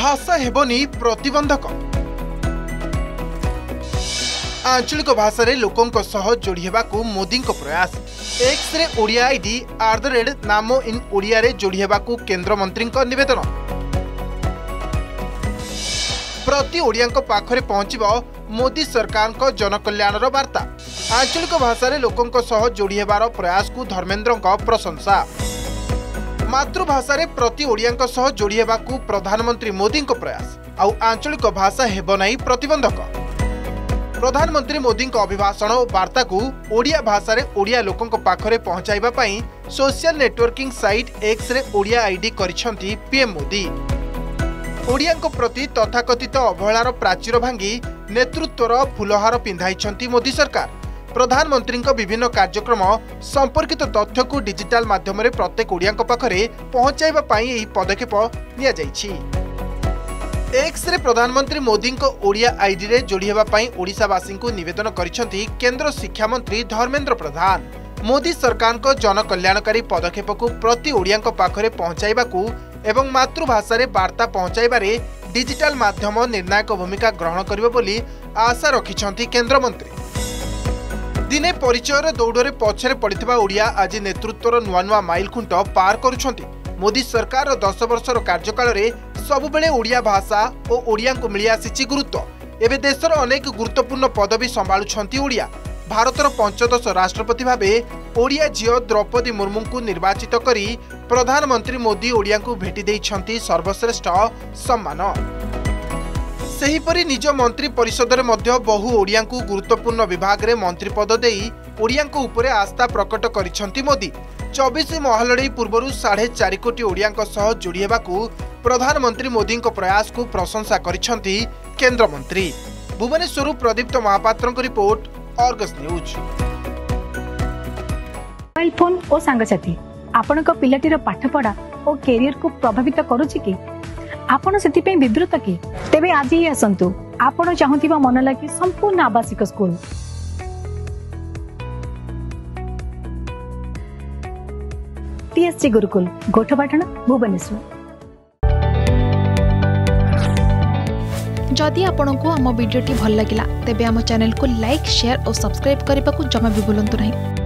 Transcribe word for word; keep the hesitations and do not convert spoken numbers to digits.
भाषा हेबनी प्रतिबंधक। आंचलिक भाषा रे लोकों सह जोड़ी हेबाकू मोदी प्रयास। एक्स रे Odia ID at the rate Namo in Odia रे जोड़ी हेबाकू केंद्र मंत्री निवेदन। प्रति ओडिया पाखरे पहुंचबो मोदी सरकार को जनकल्याणर वार्ता। आंचलिक भाषा रे लोकों सह जोड़ी हेबार प्रयास को धर्मेंद्र प्रशंसा। मातृभाषा रे प्रति ओडिया सह जोड़ी हेबाकू प्रधानमंत्री मोदी प्रयास। आउ आंचलिक भाषा हेब नाही प्रतिबंधक। प्रधानमंत्री मोदी अभिभाषण और वार्ता को ओडिया भाषा रे ओडिया लोकों पाखरे पहुंचाइबा पई सोशल नेटवर्किंग साइट एक्स रे ओडिया आईडी करिसेंती पीएम मोदी। ओडिया प्रति तथाकथित अवहेलार प्राचीर भांगी नेतृत्वर फुलहार पिंधाइछंती मोदी सरकार। प्रधानमंत्री विभिन्न कार्यक्रम संपर्कित तथ्य को डिजिटल माध्यम रे प्रत्येक ओडिया पाखरे पहुंचाइबा पई एही पदक्षेप निया जाइछि। एक्स रे प्रधानमंत्री मोदी को ओडिया आईडी रे जोड़ी हेबा पई ओडिशावासी को निवेदन करिसेंती केंद्र शिक्षा मंत्री धर्मेंद्र प्रधान। मोदी सरकार को जनकल्याणकारी पदक्षेप को प्रति ओडिया पाखरे पहुंचाइबाकू एवं मातृभाषा रे वार्ता पहुंचाइबारे डिजिटल माध्यम निर्णायक भूमिका ग्रहण करिबो बोली आशा रखिछंती केंद्र मंत्री। दिने परिचय दौड़े पछरे पड़िथिबा ओडिया आज नेतृत्वर नुआ नुआ माइल खुंट पार करुछंती। मोदी सरकार दस वर्षर कार्यकाल रे सबुबेले ओडिया भाषा और ओडिया को मिली आसीछि गुरुत्व। एबे देशर अनेक गुरुत्वपूर्ण पदवी संभाळुछंती ओडिया। भारतर पंचदश राष्ट्रपति भावे ओडिया झियो द्रौपदी मुर्मू को निर्वाचित करी प्रधानमंत्री मोदी ओडिया को भेटी देइछंती सर्वश्रेष्ठ सम्मान। सेहीपरि निज मंत्री परिषद रे मध्य बहु ओडिया को गुरुत्वपूर्ण विभाग रे मंत्री पद देई ओडिया को उपरे आस्था प्रकट करिछंती मोदी। चौबीस महलड़ी पूर्व साढ़े चार कोटी ओडिया सह जोड़ी हेबाकू प्रधानमंत्री मोदी प्रयास को प्रशंसा करिछंती केंद्र मंत्री। Bhubaneswar Pradipta Mahapatra report Argus news. Mobile phone और सांगसाथी आपण पिलाटीर पाठपढ़ा और कैरियर को प्रभावित करुछि कि आपण सेति पे विब्रत कि तेबे आज ही आसंतु आपण चाहुथिबा मन लागी संपूर्ण आवासिक स्कूल टीएससी गुरुकुल गोठपाटण भुवनेश्वर। जदि आपंक आम भिडी भल लगा तेब आम चैनल को लाइक शेयर और सब्सक्राइब करने को जमा भी भूलु नहीं।